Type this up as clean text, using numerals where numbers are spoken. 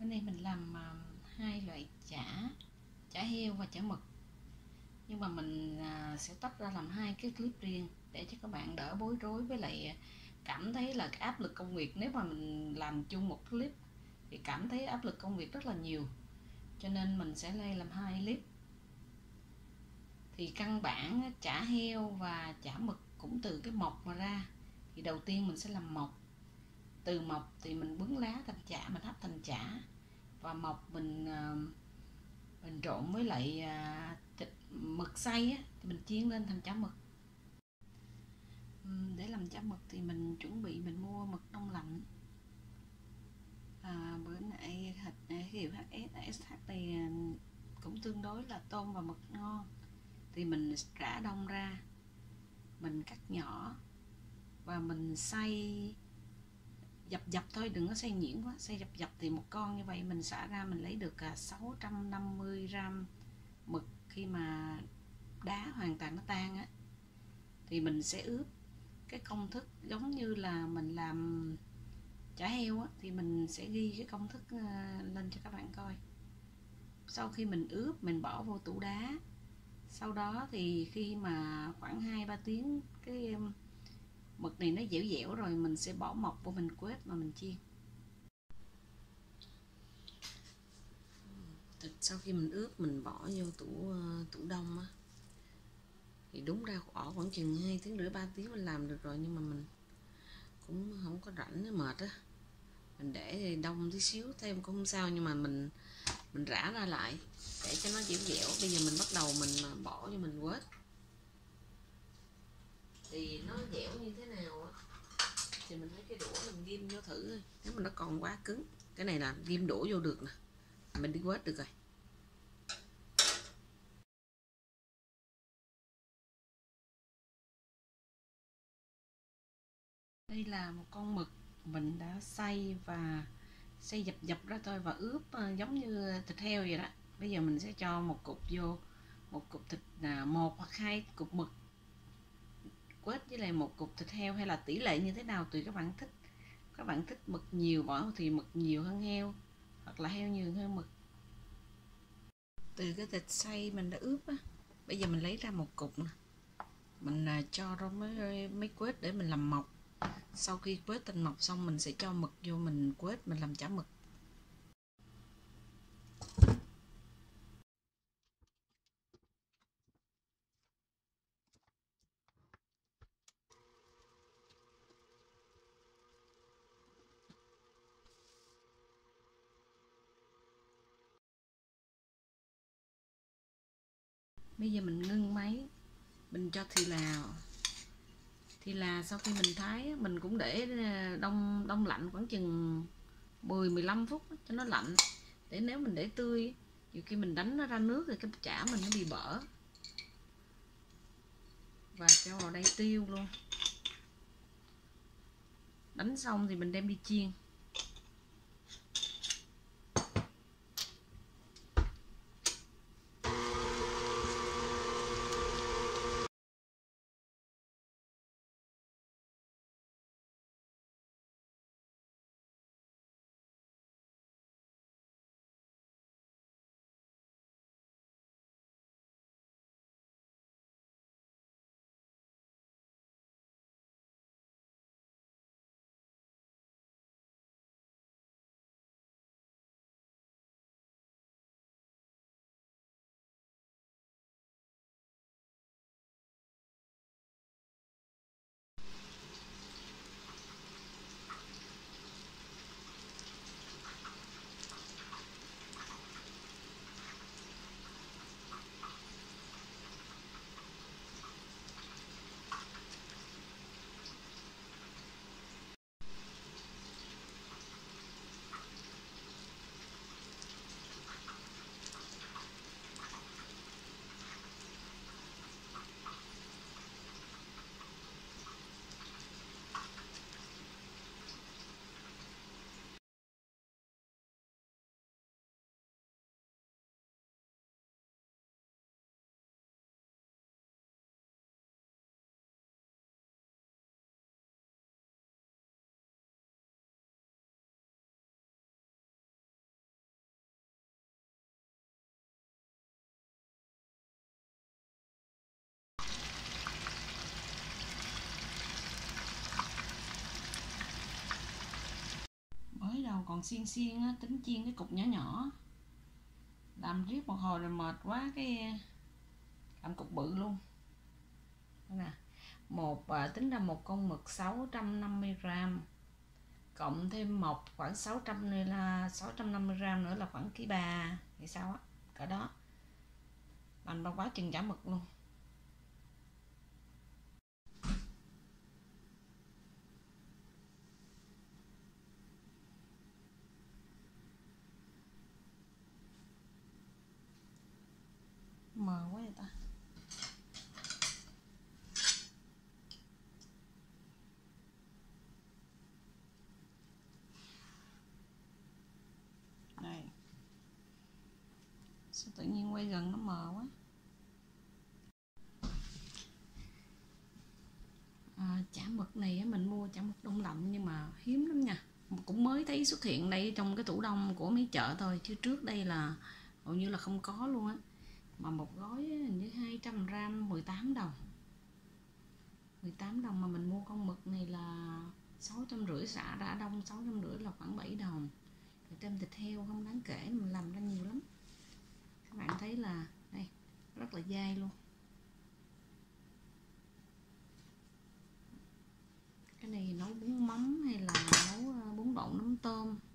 Cái này mình làm hai loại chả heo và chả mực, nhưng mà mình sẽ tách ra làm hai cái clip riêng để cho các bạn đỡ bối rối, với lại cảm thấy là cái áp lực công việc. Nếu mà mình làm chung một clip thì cảm thấy áp lực công việc rất là nhiều, cho nên mình sẽ làm hai clip. Thì căn bản chả heo và chả mực cũng từ cái mọc mà ra. Thì đầu tiên mình sẽ làm mọc. Từ mọc thì mình bứng lá thành chả, mình hấp thành chả, và mọc mình trộn với lại thịt mực xay á, thì mình chiên lên thành chả mực. Để làm chả mực thì mình chuẩn bị, mình mua mực đông lạnh. Bữa nay cái hiệu HSH này cũng tương đối là tôm và mực ngon. Thì mình rã đông ra, mình cắt nhỏ và mình xay dập thôi, đừng có xay nhuyễn quá. Xay dập thì một con như vậy mình xả ra, mình lấy được 650 gram mực. Khi mà đá hoàn toàn nó tan á, thì mình sẽ ướp. Cái công thức giống như là mình làm chả heo á, thì mình sẽ ghi cái công thức lên cho các bạn coi. Sau khi mình ướp, mình bỏ vô tủ đá. Sau đó thì khi mà khoảng 2-3 tiếng cái mực này nó dẻo dẻo rồi, mình sẽ bỏ mọc vô, mình quết mà mình chiên. Thịt sau khi mình ướp, mình bỏ vô tủ đông á, thì đúng ra khoảng chừng 2 tiếng rưỡi 3 tiếng mình làm được rồi, nhưng mà mình cũng không có rảnh, nó mệt á, mình để đông tí xíu thêm cũng không sao. Nhưng mà mình rã ra lại để cho nó dẻo dẻo. Bây giờ mình bắt đầu mình bỏ vô, mình quết thì nó dẻo như thế nào á, thì mình lấy cái đũa mình ghim vô thử thôi. Nếu mà nó còn quá cứng, cái này là ghim đũa vô được nè, mình đi quết được rồi. Đây là một con mực mình đã xay và xay dập ra thôi, và ướp giống như thịt heo vậy đó. Bây giờ mình sẽ cho một cục vô, một cục thịt, 1 hoặc 2 cục mực quết với lại một cục thịt heo, hay là tỷ lệ như thế nào tùy các bạn thích. Các bạn thích mực nhiều bỏ thì mực nhiều hơn heo, hoặc là heo nhiều hơn mực. Từ cái thịt xay mình đã ướp á, bây giờ mình lấy ra một cục nè, mình cho ra mấy quết để mình làm mọc. Sau khi quết thành mọc xong, mình sẽ cho mực vô, mình quết mình làm chả mực. Bây giờ mình ngưng máy, mình cho thì là sau khi mình thái, mình cũng để đông lạnh khoảng chừng 10-15 phút cho nó lạnh, để nếu mình để tươi, nhiều khi mình đánh nó ra nước thì cái chả mình nó bị bở. Và cho vào đây tiêu luôn. Đánh xong thì mình đem đi chiên. còn xiên xiên á, tính chiên cái cục nhỏ nhỏ. Làm riết một hồi rồi mệt quá cái làm cục bự luôn. Đây nè, tính ra một con mực 650g, cộng thêm một khoảng 650g nữa là khoảng 1,3 kg thì sao á, cỡ đó. Bành bao quá chừng chả mực luôn. Mờ quá vậy ta. Đây. Sao tự nhiên quay gần nó mờ quá. Chả mực này mình mua chả mực đông lạnh nhưng mà hiếm lắm nha. Cũng mới thấy xuất hiện đây trong cái tủ đông của mấy chợ thôi, chứ trước đây là hầu như là không có luôn á. Mà một gói hình như 200g 18 đồng. 18 đồng mà mình mua con mực này là 650, xả đã đông 650 là khoảng 7 đồng. Rồi thêm thịt heo không đáng kể, mình làm ra nhiều lắm. Các bạn thấy là đây rất là dai luôn. Cái này nấu bún mắm hay là nấu bún đậu nấm tôm